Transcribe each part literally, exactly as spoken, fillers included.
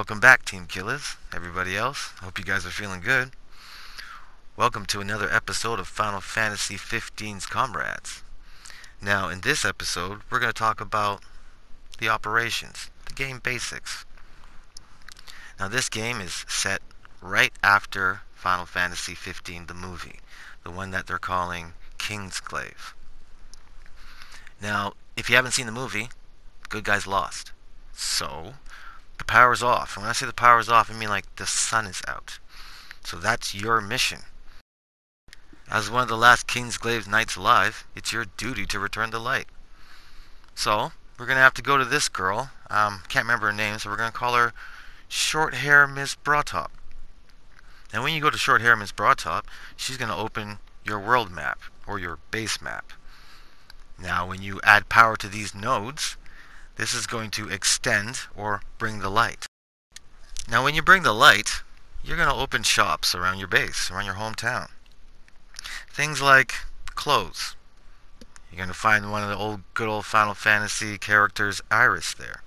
Welcome back, Team Killers. Everybody else, hope you guys are feeling good. Welcome to another episode of Final Fantasy fifteen's Comrades. Now, in this episode, we're going to talk about the operations, the game basics. Now, this game is set right after Final Fantasy fifteen, the movie, the one that they're calling Kingsglaive. Now, if you haven't seen the movie, good guys lost. So, the power's off. And when I say the power's off, I mean like the sun is out. So that's your mission. As one of the last Kingsglaive knights alive, it's your duty to return the light. So, we're going to have to go to this girl. Um, can't remember her name, so we're going to call her Short Hair Miss Brawtop. And when you go to Short Hair Miss Brawtop, she's going to open your world map, or your base map. Now, when you add power to these nodes, this is going to extend or bring the light. Now, when you bring the light, you're going to open shops around your base, around your hometown. Things like clothes. You're going to find one of the old, good old Final Fantasy characters, Iris, there.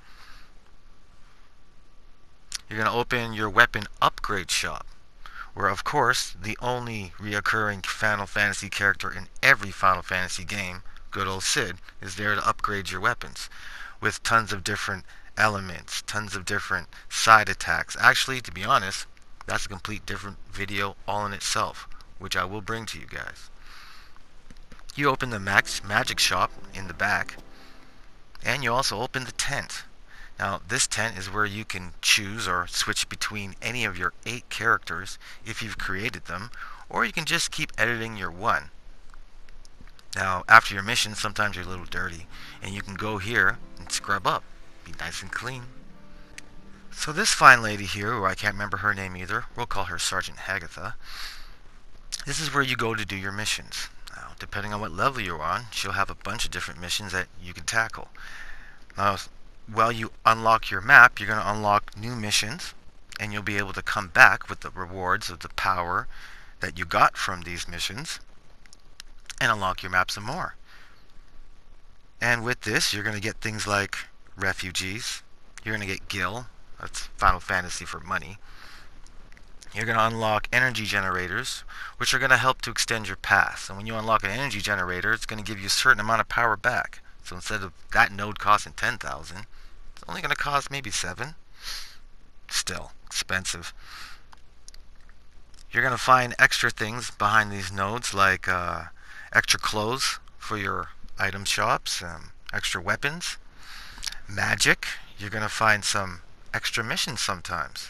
You're going to open your weapon upgrade shop, where, of course, the only reoccurring Final Fantasy character in every Final Fantasy game, good old Sid, is there to upgrade your weapons with tons of different elements, tons of different side attacks. Actually, to be honest, that's a complete different video all in itself, which I will bring to you guys. You open the max magic shop in the back, and you also open the tent. Now, this tent is where you can choose or switch between any of your eight characters if you've created them, or you can just keep editing your one. Now, after your mission, sometimes you're a little dirty, and you can go here and scrub up, be nice and clean. So this fine lady here, who I can't remember her name either, we'll call her Sergeant Hagatha. This is where you go to do your missions. Now, depending on what level you're on, she'll have a bunch of different missions that you can tackle. Now, while you unlock your map, you're going to unlock new missions, and you'll be able to come back with the rewards of the power that you got from these missions, and unlock your map some more. And with this, you're going to get things like refugees. You're going to get Gil. That's Final Fantasy for money. You're going to unlock energy generators, which are going to help to extend your path. And when you unlock an energy generator, it's going to give you a certain amount of power back. So instead of that node costing ten thousand, it's only going to cost maybe seven. Still expensive. You're going to find extra things behind these nodes, like uh, extra clothes for your item shops, um, extra weapons, magic. You're going to find some extra missions sometimes.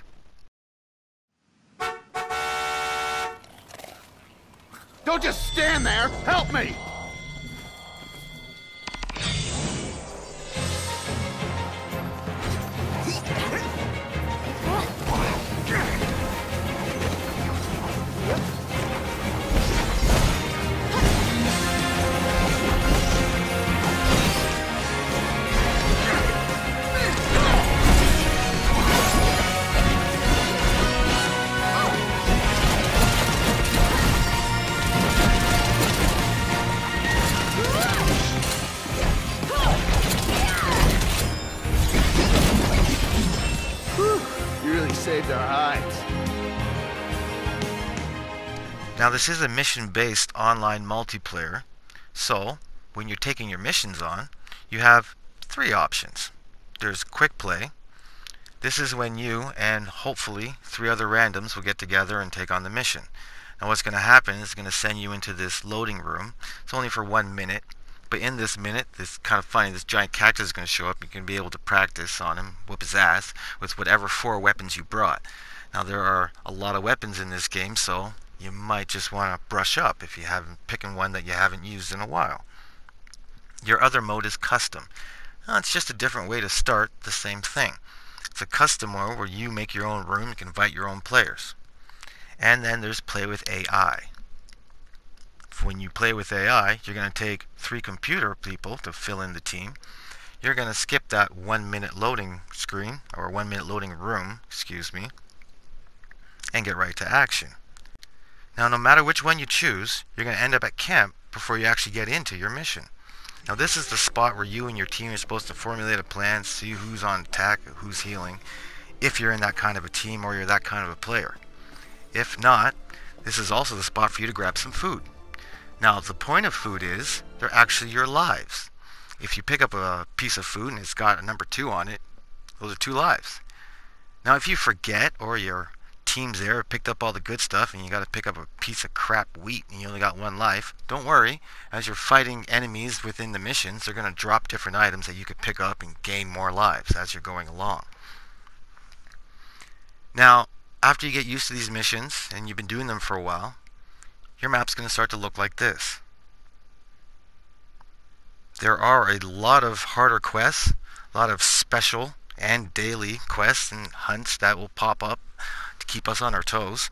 Don't just stand there! Help me! Saved our hides. Now, this is a mission-based online multiplayer, so when you're taking your missions on, you have three options. There's quick play. This is when you and hopefully three other randoms will get together and take on the mission. Now, what's going to happen is it's going to send you into this loading room. It's only for one minute. But in this minute, it's kind of funny, this giant cactus is going to show up. You can be able to practice on him, whoop his ass, with whatever four weapons you brought. Now, there are a lot of weapons in this game, so you might just want to brush up if you haven't picking one that you haven't used in a while. Your other mode is custom. Now, it's just a different way to start the same thing. It's a custom mode where you make your own room, you can invite your own players. And then there's play with A I. When you play with A I, you're going to take three computer people to fill in the team. You're going to skip that one minute loading screen, or one minute loading room, excuse me, and get right to action. Now, no matter which one you choose, you're going to end up at camp before you actually get into your mission. Now, this is the spot where you and your team are supposed to formulate a plan, see who's on attack, who's healing, if you're in that kind of a team or you're that kind of a player. If not, this is also the spot for you to grab some food. Now, the point of food is they're actually your lives. If you pick up a piece of food and it's got a number two on it, those are two lives. Now, if you forget, or your team's there picked up all the good stuff and you got to pick up a piece of crap wheat and you only got one life, don't worry. As you're fighting enemies within the missions, they're going to drop different items that you could pick up and gain more lives as you're going along. Now, after you get used to these missions and you've been doing them for a while, your map's going to start to look like this. There are a lot of harder quests, a lot of special and daily quests and hunts that will pop up to keep us on our toes.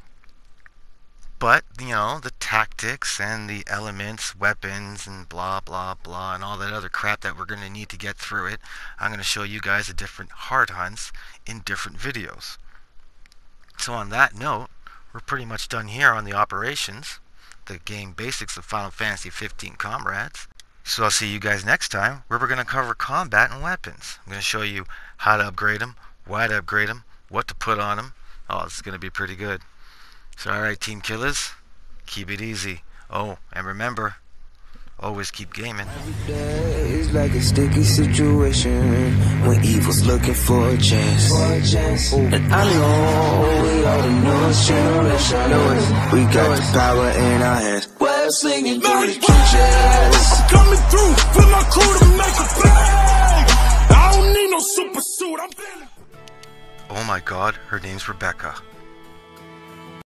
But, you know, the tactics and the elements, weapons, and blah, blah, blah, and all that other crap that we're going to need to get through it, I'm going to show you guys the different hard hunts in different videos. So on that note, we're pretty much done here on the operations, the game basics of Final Fantasy fifteen Comrades. So I'll see you guys next time, where we're going to cover combat and weapons. I'm going to show you how to upgrade them, why to upgrade them, what to put on them. Oh, this is going to be pretty good. So alright, Team Killers, keep it easy. Oh, and remember, always keep gaming. Every day is like a sticky situation when evil's looking for a chance. And I know we are the newest generation. We got the power in our hands. We're slinging through the trenches. Coming through with my crew to make a play. I don't need no super suit. I'm feeling. Oh my God, her name's Rebecca.